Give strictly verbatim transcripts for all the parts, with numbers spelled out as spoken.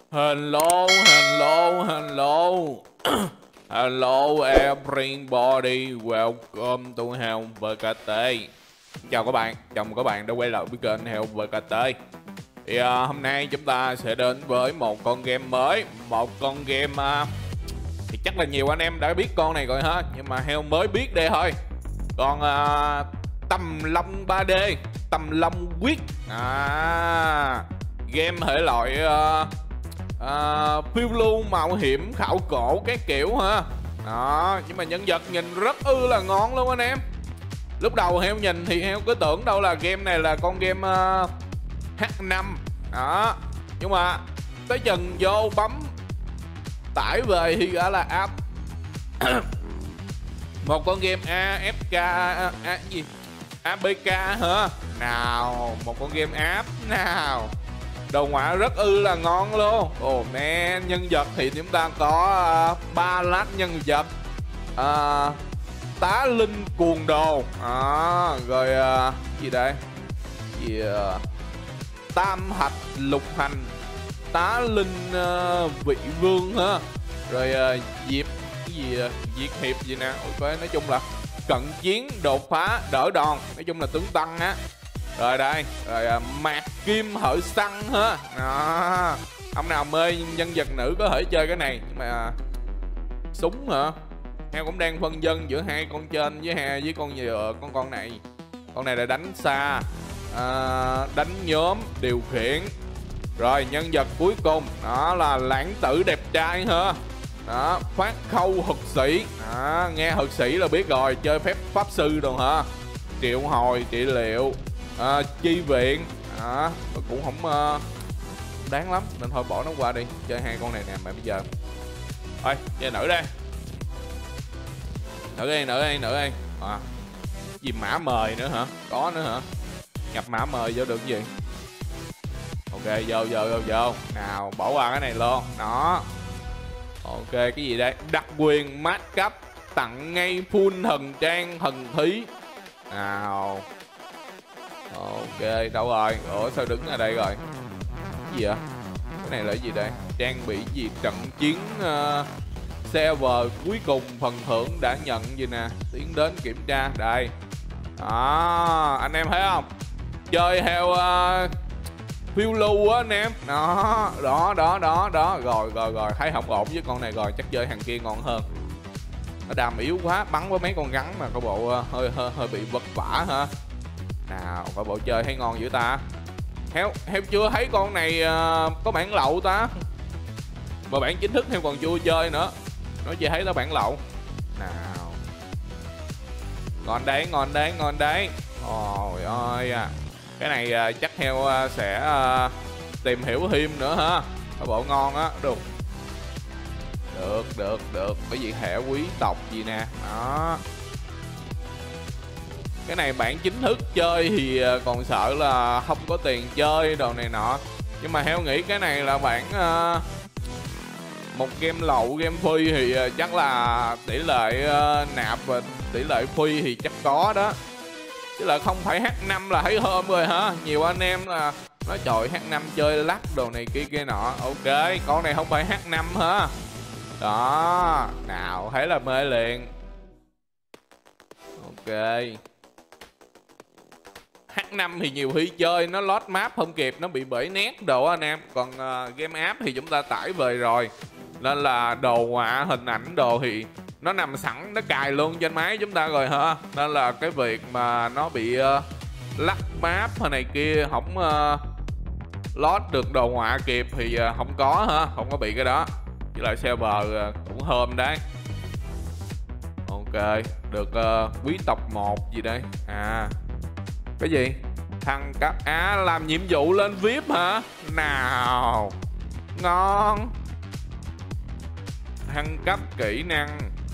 Hello, hello, hello. Hello everybody, welcome to Hell vê kê tê. Chào các bạn, chào mừng các bạn đã quay lại với kênh Hell vê kê tê. Thì uh, hôm nay chúng ta sẽ đến với một con game mới. Một con game uh, thì chắc là nhiều anh em đã biết con này rồi ha, nhưng mà Hell mới biết đây thôi. Con uh, Tầm Long ba đê, Tầm Long quyết à, game thể loại uh, uh, phiêu lưu mạo hiểm khảo cổ cái kiểu ha. Đó, nhưng mà nhân vật nhìn rất ư là ngon luôn anh em. Lúc đầu Heo nhìn thì Heo cứ tưởng đâu là game này là con game uh, hát năm đó, nhưng mà tới chừng vô bấm tải về thì đã là app một con game a ép ca a, a, gì a bê ca hả? Nào, một con game app nào. Đồ họa rất ư là ngon luôn. Ồ oh man, nhân vật thì chúng ta có ba uh, lát nhân vật. Uh, tá linh cuồng đồ. À, rồi uh, gì đây? Gì uh, tam hạch lục hành, tá linh uh, vị vương ha. Rồi uh, diệp cái gì uh, diệt hiệp gì nè. Ôi, nói chung là cận chiến đột phá đỡ đòn, nói chung là tướng tăng á. Rồi đây, rồi à, mạc kim hở săn ha. Đó. Ông nào mê nhân vật nữ có thể chơi cái này. Nhưng mà súng hả? Heo cũng đang phân vân giữa hai con trên với hai với con vừa con con này. Con này là đánh xa, à, đánh nhóm, điều khiển. Rồi nhân vật cuối cùng đó là lãng tử đẹp trai ha. Đó, phát khâu hực sĩ. Đó, nghe hực sĩ là biết rồi, chơi phép pháp sư rồi hả? Triệu hồi, trị liệu, à, chi viện. À, cũng không uh, đáng lắm nên thôi bỏ nó qua đi. Chơi hai con này nè mà bây giờ. Thôi, chơi nữ đây. Nữ đây, nữ đây, nữ đây. À, gì mã mời nữa hả? Có nữa hả? Nhập mã mời vô được gì? Ok, vô, vô, vô, vô. Nào, bỏ qua cái này luôn. Đó. Ok, cái gì đây? Đặc quyền mát cấp, tặng ngay full thần trang thần thí. Nào. Ok, đâu rồi? Ủa sao đứng ở đây rồi? Cái gì vậy? Cái này là cái gì đây? Trang bị gì? Trận chiến uh, server cuối cùng, phần thưởng đã nhận gì nè. Tiến đến kiểm tra. Đây. Đó, anh em thấy không? Chơi theo uh, phiêu lưu á anh em. Đó, đó, đó, đó, đó. Rồi, rồi, rồi. Thấy không ổn với con này rồi. Chắc chơi hàng kia ngon hơn. Nó đam yếu quá. Bắn với mấy con rắn mà có bộ uh, hơi, hơi, hơi bị vất vả hả? Nào, coi bộ chơi thấy ngon dữ ta. Heo, heo chưa thấy con này uh, có bản lậu ta. Mà bản chính thức heo còn chưa chơi nữa. Nó chỉ thấy nó bản lậu. Nào. Ngon đấy, ngon đấy, ngon đấy. Ôi ơi à. Cái này uh, chắc heo uh, sẽ uh, tìm hiểu thêm nữa ha. Coi bộ ngon á, được. Được, được, được. Bởi vì hệ quý tộc gì nè. Đó. Cái này bản chính thức chơi thì còn sợ là không có tiền chơi đồ này nọ. Nhưng mà Heo nghĩ cái này là bản uh, một game lậu, game free thì chắc là tỷ lệ uh, nạp và tỷ lệ free thì chắc có đó. Chứ là không phải hát năm là thấy hôm rồi hả. Nhiều anh em là nói trời hát năm chơi lắc đồ này kia kia nọ. Ok, con này không phải hát năm hả. Đó, nào thấy là mê liền. Ok. hát năm thì nhiều khi chơi nó load map không kịp, nó bị bể nét đồ anh em. Còn uh, game app thì chúng ta tải về rồi, nên là đồ họa hình ảnh đồ thì nó nằm sẵn, nó cài luôn trên máy chúng ta rồi hả. Nên là cái việc mà nó bị uh, lắc map hay này kia không uh, load được đồ họa kịp thì uh, không có hả, không có bị cái đó. Với lại server uh, cũng hôm đấy. Ok, được uh, quý tộc một gì đây? À, cái gì? Thằng cấp á, làm nhiệm vụ lên vi ai pi hả? Nào, ngon. Thăng cấp kỹ năng.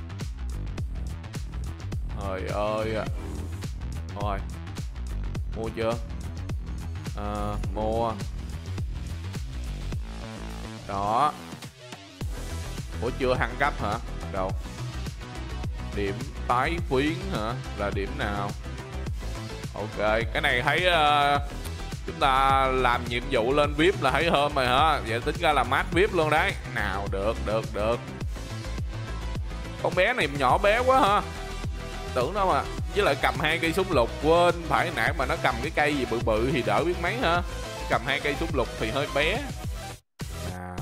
Trời ơi à. Rồi, mua chưa? À, mua. Đó. Ủa chưa thăng cấp hả? Đâu? Điểm tái phiến hả? Là điểm nào? Ok, cái này thấy uh, Chúng ta làm nhiệm vụ lên vi ai pi là thấy hôm rồi hả? Vậy tính ra là mát vi ai pi luôn đấy. Nào, được, được, được. Con bé này nhỏ bé quá ha. Tưởng đâu mà. Với lại cầm hai cây súng lục. Quên, phải nãy mà nó cầm cái cây gì bự bự thì đỡ biết mấy ha. Cầm hai cây súng lục thì hơi bé. Nào.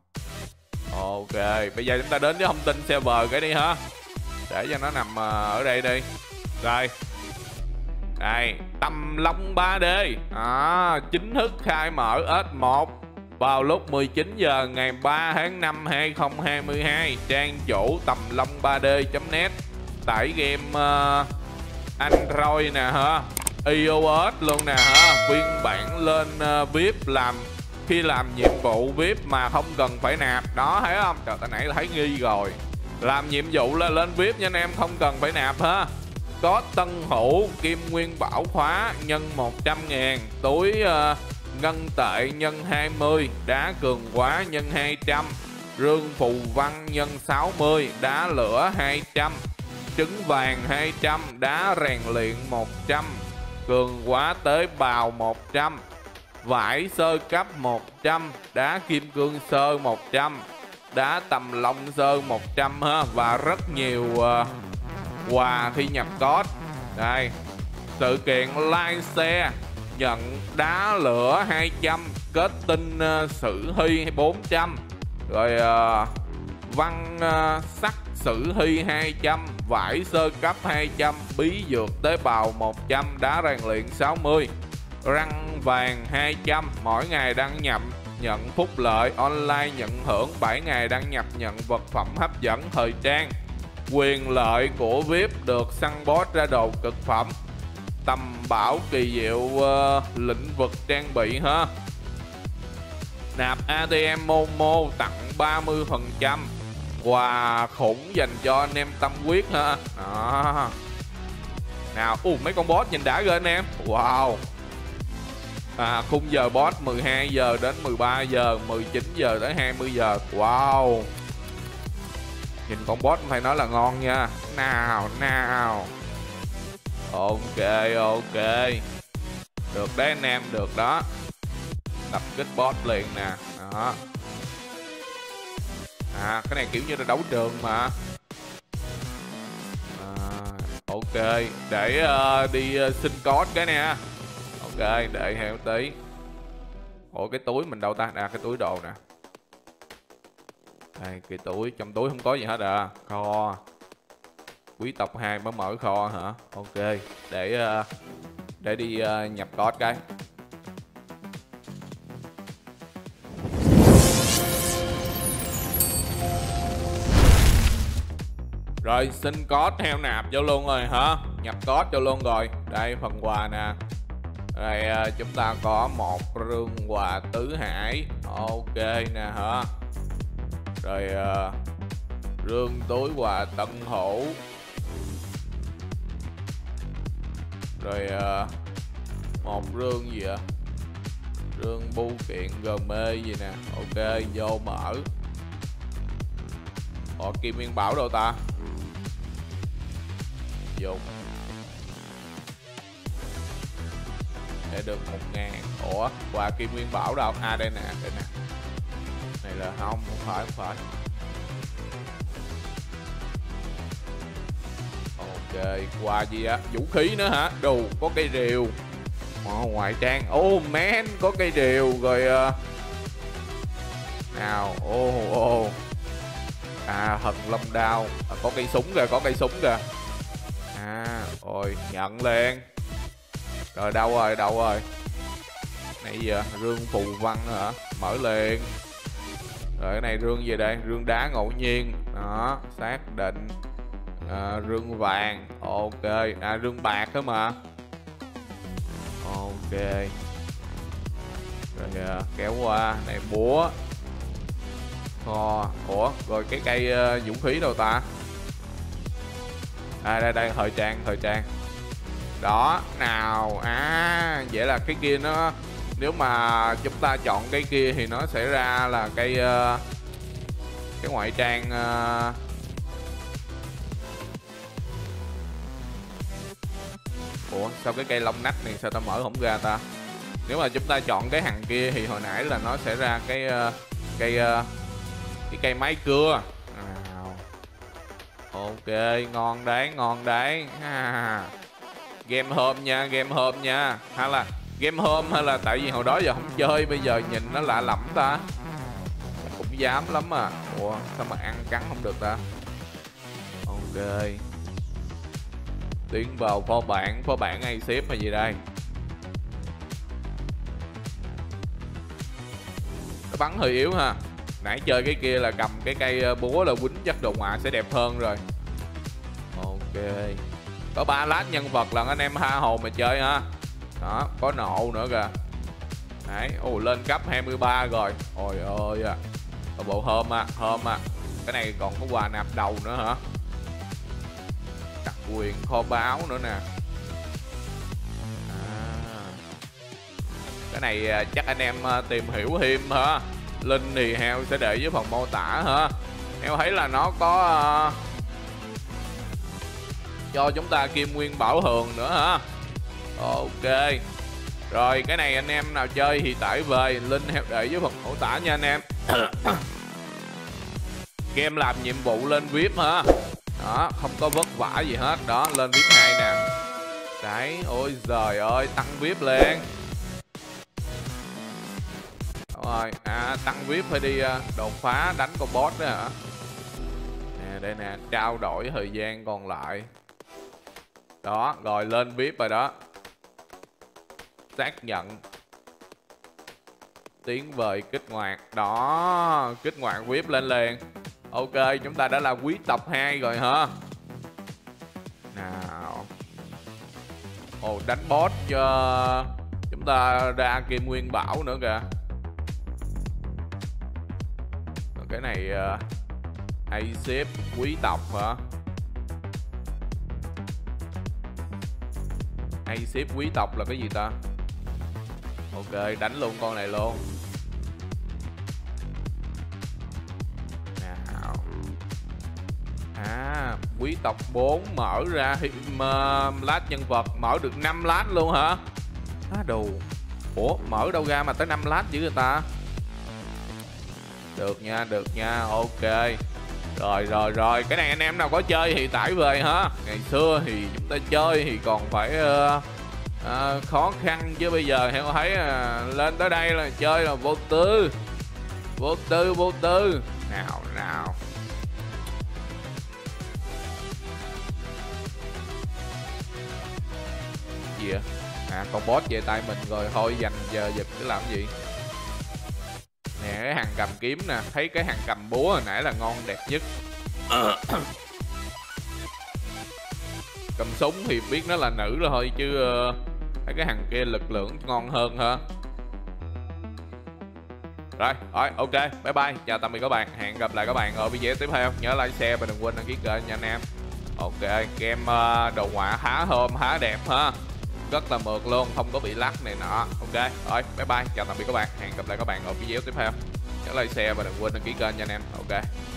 Ok, bây giờ chúng ta đến với thông tin server cái đi ha. Để cho nó nằm ở đây đi. Rồi. Đây, Tầm Long ba D à, chính thức khai mở ét một vào lúc mười chín giờ ngày ba tháng năm hai nghìn không trăm hai mươi hai. Trang chủ tầm long ba d chấm net. Tải game uh, Android nè ha, iOS luôn nè ha. Phiên bản lên uh, vi ai pi làm khi làm nhiệm vụ vi ai pi mà không cần phải nạp. Đó, thấy không? Trời, tại nãy là thấy nghi rồi. Làm nhiệm vụ là lên vi ai pi nha anh em, không cần phải nạp ha. Có tân hữu kim nguyên bảo khóa nhân một trăm ngàn, túi uh, ngân tệ nhân hai mươi, đá cường hóa nhân hai trăm, rương phù văn nhân sáu mươi, đá lửa hai trăm, trứng vàng hai trăm, đá rèn luyện một trăm, cường hóa tế bào một trăm, vải sơ cấp một trăm, đá kim cương sơ một trăm, đá tầm long sơ một trăm ha. Và rất nhiều uh, quà khi nhập code. Đây, sự kiện live xe nhận đá lửa hai trăm, kết tinh uh, sử hy bốn trăm, rồi uh, văn uh, sắc sử hy hai trăm, vải sơ cấp hai trăm, bí dược tế bào một trăm, đá rèn luyện sáu mươi, răng vàng hai trăm. Mỗi ngày đăng nhập nhận phúc lợi, online nhận hưởng bảy ngày đăng nhập nhận vật phẩm hấp dẫn thời trang. Quyền lợi của vi ai pi được săn boss ra đồ cực phẩm, tầm bảo kỳ diệu uh, lĩnh vực trang bị ha. Nạp a tê em Momo tặng ba mươi phần trăm, quà khủng dành cho anh em tâm huyết ha. Đó. Nào, uh, mấy con boss nhìn đã ghê anh em. Wow. À, khung giờ boss mười hai giờ đến mười ba giờ, mười chín giờ tới hai mươi giờ. Wow. Nhìn con boss phải nói là ngon nha. Nào, nào. Ok, ok. Được đấy anh em, được đó. Tập kích boss liền nè. Đó. À, cái này kiểu như là đấu trường mà. À, ok, để uh, đi uh, xin code cái nè. Ok, để heo tí. Ủa cái túi mình đâu ta? À, cái túi đồ nè. Đây, cái túi, trong túi không có gì hết à. Kho quý tộc hai mới mở kho hả? Ok, để uh, để đi uh, nhập code cái. Rồi, xin code theo nạp vô luôn rồi hả? Nhập code vô luôn rồi. Đây, phần quà nè. Rồi, uh, chúng ta có một rương quà tứ hải. Ok nè hả? Rồi uh, rương túi quà tân hữu. Rồi uh, một rương gì ạ? Rương bưu kiện gm gì nè. Ok, vô mở. Ủa, kim nguyên bảo đâu ta? Dùng để được một ngàn. Ủa, quà kim nguyên bảo đâu? À đây nè, đây nè. Này là không, không phải, không phải. Ok, quà gì á? Vũ khí nữa hả? Đồ, có cây rìu. Ồ, ngoại trang. Oh man, có cây rìu. Rồi uh... nào, ô oh, ô oh. À, thần long đao. À, có cây súng kìa, có cây súng kìa. À, ôi, nhận liền. Rồi, đâu rồi, đâu rồi. Nãy giờ, rương phù văn hả? Mở liền. Rồi cái này rương gì đây? Rương đá ngẫu nhiên. Đó, xác định. À, rương vàng. Ok. À, rương bạc thôi mà. Ok. Rồi à, kéo qua. Này búa. Kho. Ủa, rồi cái cây uh, vũ khí đâu ta? À, đây, đây, thời trang, thời trang. Đó, nào. À, vậy là cái kia nó... Nếu mà chúng ta chọn cái kia thì nó sẽ ra là cây uh, cái ngoại trang uh... Ủa sao cái cây lông nách này sao ta mở không ra ta? Nếu mà chúng ta chọn cái hàng kia thì hồi nãy là nó sẽ ra cái uh, cây uh, cái cây máy cưa. Nào. Ok, ngon đấy, ngon đấy. À. Game hôm nha, game hôm nha. Hay là game hôm hay là tại vì hồi đó giờ không chơi, bây giờ nhìn nó lạ lẫm ta. Cũng dám lắm à. Ủa sao mà ăn cắn không được ta. Ok. Tiến vào phó bản, phó bản A xếp hay gì đây. Nó bắn hơi yếu ha. Nãy chơi cái kia là cầm cái cây búa là quýnh chắc đồ họa sẽ đẹp hơn rồi. Ok. Có ba lát nhân vật là anh em tha hồ mà chơi ha. Đó, có nộ nữa kìa. Đấy, ồ lên cấp hai mươi ba rồi. Ôi ơi à. Ở bộ hôm à, hôm à. Cái này còn có quà nạp đầu nữa hả? Đặc quyền kho báu nữa nè. À. Cái này chắc anh em tìm hiểu thêm hả? Link thì Heo sẽ để dưới phần mô tả hả? Heo thấy là nó có uh, cho chúng ta kim nguyên bảo hường nữa hả? Ok. Rồi cái này anh em nào chơi thì tải về, link Heo để dưới phần mô tả nha anh em. Game làm nhiệm vụ lên vê i pê hả? Đó, không có vất vả gì hết. Đó, lên vê i pê hai nè. Đấy, ôi giời ơi, tăng vê i pê lên. Rồi, à, tăng vê i pê phải đi uh, đột phá đánh con boss đó hả? Nè, đây nè, trao đổi thời gian còn lại. Đó, rồi lên vê i pê rồi đó. Xác nhận. Tiến về kích hoạt. Đó, kích hoạt vê i pê lên liền. Ok, chúng ta đã là quý tộc hai rồi hả? Nào. Ồ, đánh boss cho chúng ta ra kim nguyên bảo nữa kìa. Cái này uh, A xếp quý tộc hả? A xếp quý tộc là cái gì ta? Ok, đánh luôn con này luôn. Nào. À, quý tộc bốn mở ra thì uh, lát nhân vật mở được năm lát luôn hả? Á đù. Ủa, mở đâu ra mà tới năm lát dữ người ta? Được nha, được nha, ok. Rồi, rồi, rồi, cái này anh em nào có chơi thì tải về hả? Ngày xưa thì chúng ta chơi thì còn phải uh, uh, khó khăn, chứ bây giờ Heo thấy uh, lên tới đây là chơi là vô tư. Vô tư, vô tư. Nào, nào. Gì vậy? À, con boss về tay mình rồi, thôi dành giờ giật cứ làm gì. Nè, cái hàng cầm kiếm nè. Thấy cái hàng cầm búa hồi nãy là ngon đẹp nhất. Cầm súng thì biết nó là nữ rồi thôi, chứ uh, thấy cái hàng kia lực lượng ngon hơn hả? Rồi, rồi, ok, bye bye. Chào tạm biệt các bạn. Hẹn gặp lại các bạn ở video tiếp theo. Nhớ like, share và đừng quên đăng ký kênh nha anh em. Ok, game uh, đồ họa khá hôm, khá đẹp ha. Rất là mượt luôn, không có bị lắc này nọ. Ok, rồi, bye bye, chào tạm biệt các bạn. Hẹn gặp lại các bạn ở video tiếp theo. Nhớ like, share và đừng quên đăng ký kênh nha anh em. Ok.